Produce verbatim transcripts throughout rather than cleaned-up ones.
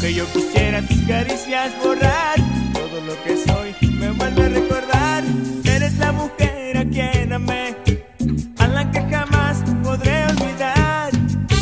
Aunque yo quisiera tus caricias borrar, todo lo que soy me vuelve a recordar. Eres la mujer a quien amé, a la que jamás podré olvidar.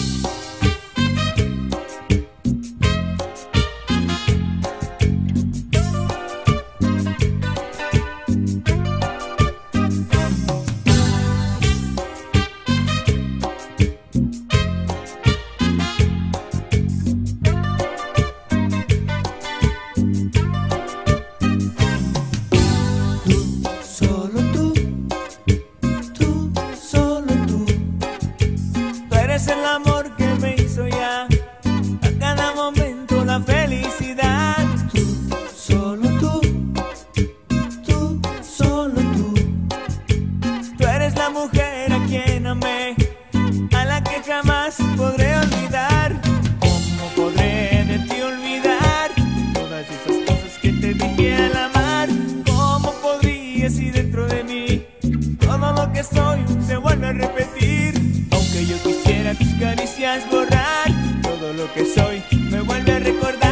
Es el amor que me hizo ya a cada momento la felicidad. Tú, solo tú, tú, solo tú. Tú eres la mujer a quien amé, a la que jamás podré olvidar. ¿Cómo podré de ti olvidar todas esas cosas que te dije al amar? ¿Cómo podría si dentro de mí todo lo que soy se vuelve a repetir? Aunque yo quisiera tus caricias borrar, todo lo que soy me vuelve a recordar.